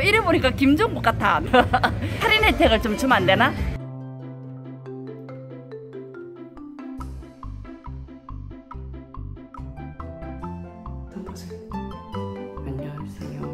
이래 보니까 김종국 같아. 할인 혜택을 좀 주면 안 되나? 안녕하세요.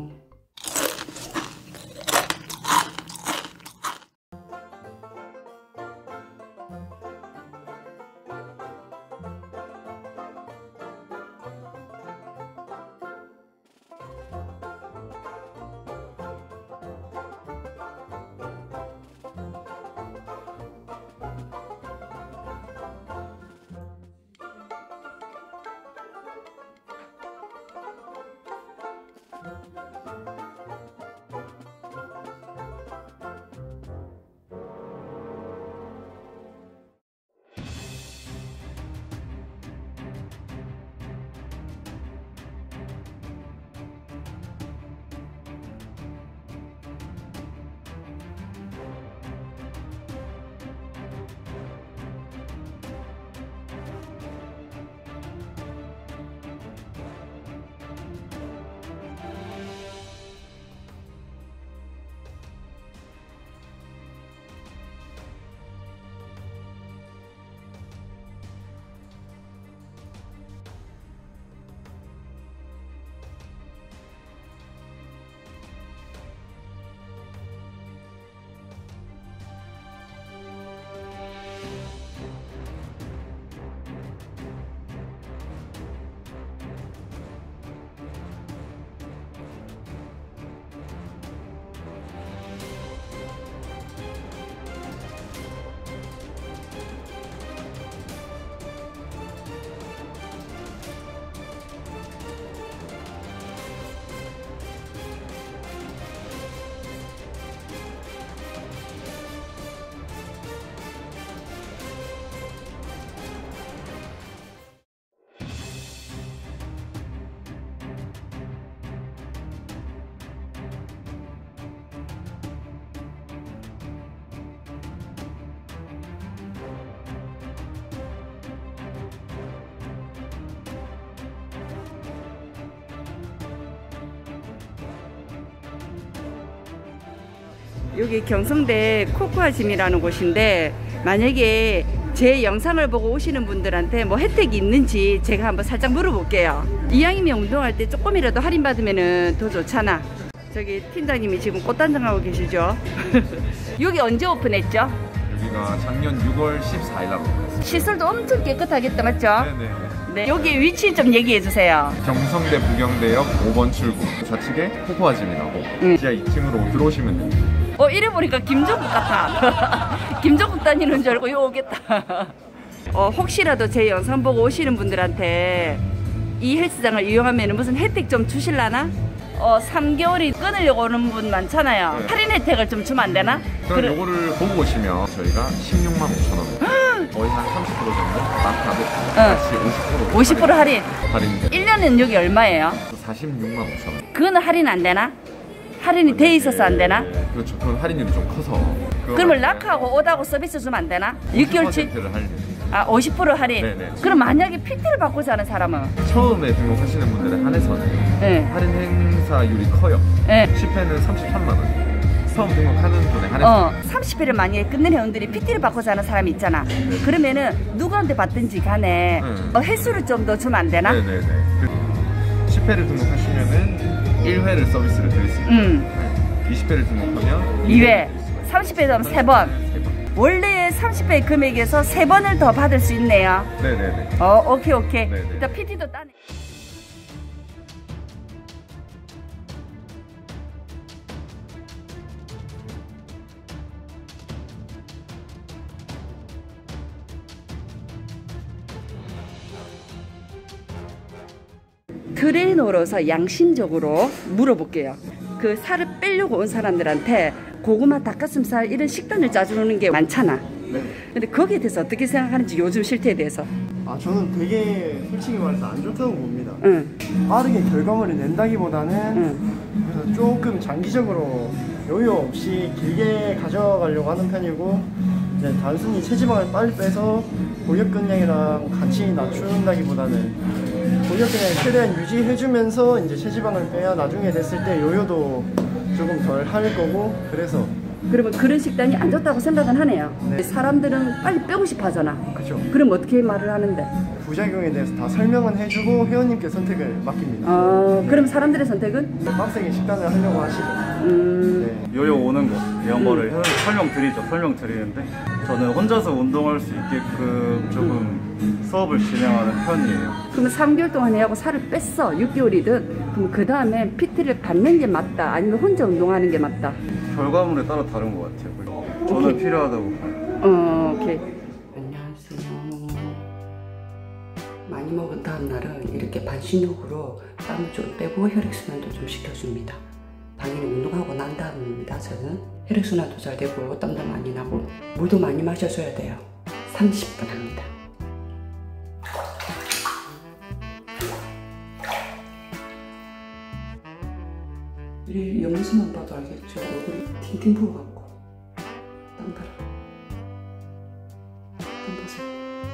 여기 경성대 코코아짐이라는 곳인데, 만약에 제 영상을 보고 오시는 분들한테 뭐 혜택이 있는지 제가 한번 살짝 물어볼게요. 이왕이면 운동할 때 조금이라도 할인받으면 더 좋잖아. 저기 팀장님이 지금 꽃단장하고 계시죠? 여기 언제 오픈했죠? 여기가 작년 6월 14일 날 오픈했어요. 시설도 엄청 깨끗하겠다, 맞죠? 네네. 네, 여기 위치 좀 얘기해 주세요. 경성대 부경대역 5번 출구 좌측에 코코아짐이라고 지하 2층으로 들어오시면 됩니다. 이래 보니까 김종국 같아. 김종국 다니는 줄 알고 여기 오겠다. 혹시라도 제 영상 보고 오시는 분들한테 이 헬스장을 이용하면 무슨 혜택 좀 주실라나? 3개월이 끊으려고 오는 분 많잖아요. 네. 할인 혜택을 좀 주면 안 되나? 그럼 요거를 보고 오시면 저희가 16만 5천 원, 거의 한 30% 정도 마크하고 같이 50% 할인. 할인. 1년은 여기 얼마예요? 46만 5천 원. 그거는 할인 안 되나? 할인이 돼 있어서 안 되나? 그렇죠. 그건 할인율이 좀 커서. 그러면 라크하고 오다고 서비스 주면 안 되나? 6개월치? 50%를 할인. 50% 할인? 네네. 그럼 만약에 PT를 받고자 하는 사람은? 처음에 등록하시는 분들에 한해서는 네. 할인 행사율이 커요. 네. 10회는 33만 원. 처음 등록하는 분에 한해서 30회를 만약에 끊는 회원들이 PT를 받고자 하는 사람이 있잖아. 네. 그러면은 누구한테 받든지 간에 횟수를 좀 더 주면 안 되나? 네네네. 10회를 등록하시면은 1회를 서비스를 드릴 수 있어요. 20회를 등록하면 2회, 30회 하면 3번. 원래 30회 금액에서 3번을 더 받을 수 있네요. 네네네. 오케이. 네네. 일단 PT도 따네. 트레이너로서 양심적으로 물어볼게요. 그 살을 빼려고 온 사람들한테 고구마, 닭가슴살 이런 식단을 짜주는 게 많잖아. 네. 근데 거기에 대해서 어떻게 생각하는지, 요즘 실태에 대해서. 저는 되게 솔직히 말해서 안 좋다고 봅니다. 응. 빠르게 결과물을 낸다기보다는 그래서 조금 장기적으로 여유 없이 길게 가져가려고 하는 편이고, 이제 단순히 체지방을 빨리 빼서 골격근량이랑 같이 낮춘다기보다는 골격근량을 최대한 유지해주면서 이제 체지방을 빼야 나중에 됐을 때 요요도 좀 걸 할 거고 그래서 그러면 그런 식단이 안 좋다고 생각은 하네요. 네. 사람들은 빨리 빼고 싶어 하잖아. 그렇죠. 그럼 어떻게 말을 하는데? 부작용에 대해서 다 설명은 해주고 회원님께 선택을 맡깁니다. 그럼 사람들의 선택은? 빡세게 식단을 하려고 하시고 네. 요요 오는 거 이런 거를 설명드리는데 저는 혼자서 운동할 수 있게끔 조금 수업을 진행하는 편이에요. 그러면 3개월 동안 해하고 살을 뺐어. 6개월이든. 그럼 그 다음에 PT를 받는 게 맞다. 아니면 혼자 운동하는 게 맞다. 결과물에 따라 다른 것 같아요. 저는 필요하다고 봐요. 오케이. 안녕하세요. 많이 먹은 다음 날은 이렇게 반신욕으로 땀을 좀 빼고 혈액순환도 좀 시켜줍니다. 당연히 운동하고 난 다음입니다. 저는 혈액순환도 잘 되고 땀도 많이 나고 물도 많이 마셔줘야 돼요. 30분 합니다. 이 옆모습만 봐도 알겠죠? 얼굴이 팅팅 부어갖고 땀 달아. 땀 보세요.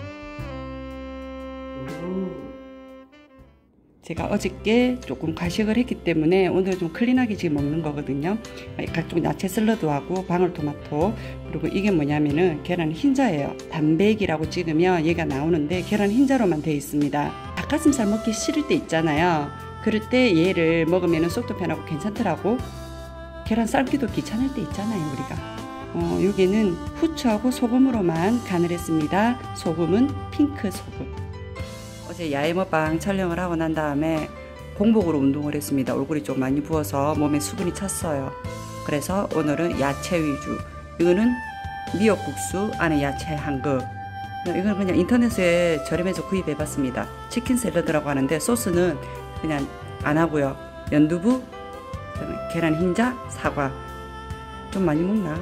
제가 어저께 조금 과식을 했기 때문에 오늘 좀 클린하게 지금 먹는 거거든요. 각종 야채 샐러드하고 방울토마토, 그리고 이게 뭐냐면은 계란 흰자예요. 단백이라고 찍으면 얘가 나오는데 계란 흰자로만 되어 있습니다. 닭가슴살 먹기 싫을 때 있잖아요. 그럴 때 얘를 먹으면 속도 편하고 괜찮더라고. 계란 삶기도 귀찮을 때 있잖아요, 우리가. 여기는 후추하고 소금으로만 간을 했습니다. 소금은 핑크 소금. 어제 야외 먹방 촬영을 하고 난 다음에 공복으로 운동을 했습니다. 얼굴이 좀 많이 부어서 몸에 수분이 찼어요. 그래서 오늘은 야채 위주. 이거는 미역국수 안에 야채 한 그. 이건 그냥 인터넷에 저렴해서 구입해봤습니다. 치킨 샐러드라고 하는데 소스는 그냥 안 하고요. 연두부, 계란 흰자, 사과. 좀 많이 먹나?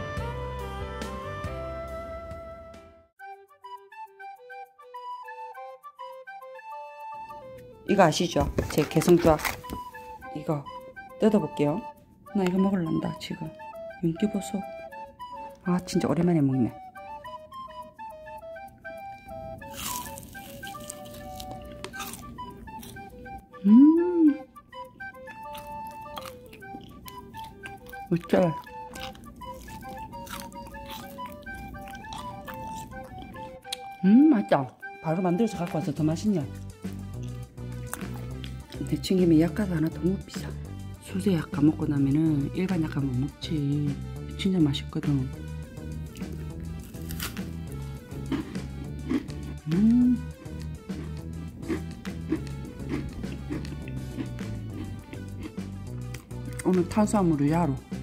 이거 아시죠? 제 개성조합. 이거 뜯어볼게요. 나 이거 먹을란다 지금. 윤기보소. 아 진짜 오랜만에 먹네. 어째? 맛있다. 바로 만들어서 갖고 와서 더 맛있네. 대충김에 약가가 하나 더 먹비자. 수제 약가 먹고 나면은 일반 약가 못 먹지. 진짜 맛있거든. 오늘 탄수화물을 야로.